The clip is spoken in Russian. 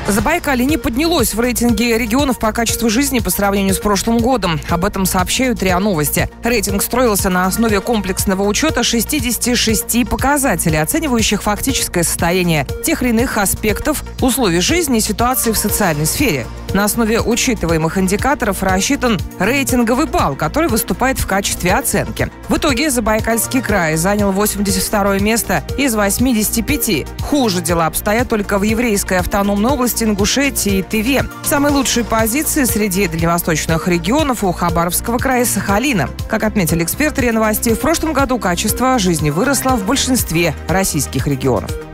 Забайкалье не поднялось в рейтинге регионов по качеству жизни по сравнению с прошлым годом. Об этом сообщают РИА Новости. Рейтинг строился на основе комплексного учета 66 показателей, оценивающих фактическое состояние тех или иных аспектов условий жизни и ситуации в социальной сфере. На основе учитываемых индикаторов рассчитан рейтинговый балл, который выступает в качестве оценки. В итоге Забайкальский край занял 82 место из 85. Хуже дела обстоят только в Еврейской автономной области, Ингушетии и Тыве. Самые лучшие позиции среди дальневосточных регионов у Хабаровского края и Сахалина. Как отметили эксперты РИА Новостей, в прошлом году качество жизни выросло в большинстве российских регионов.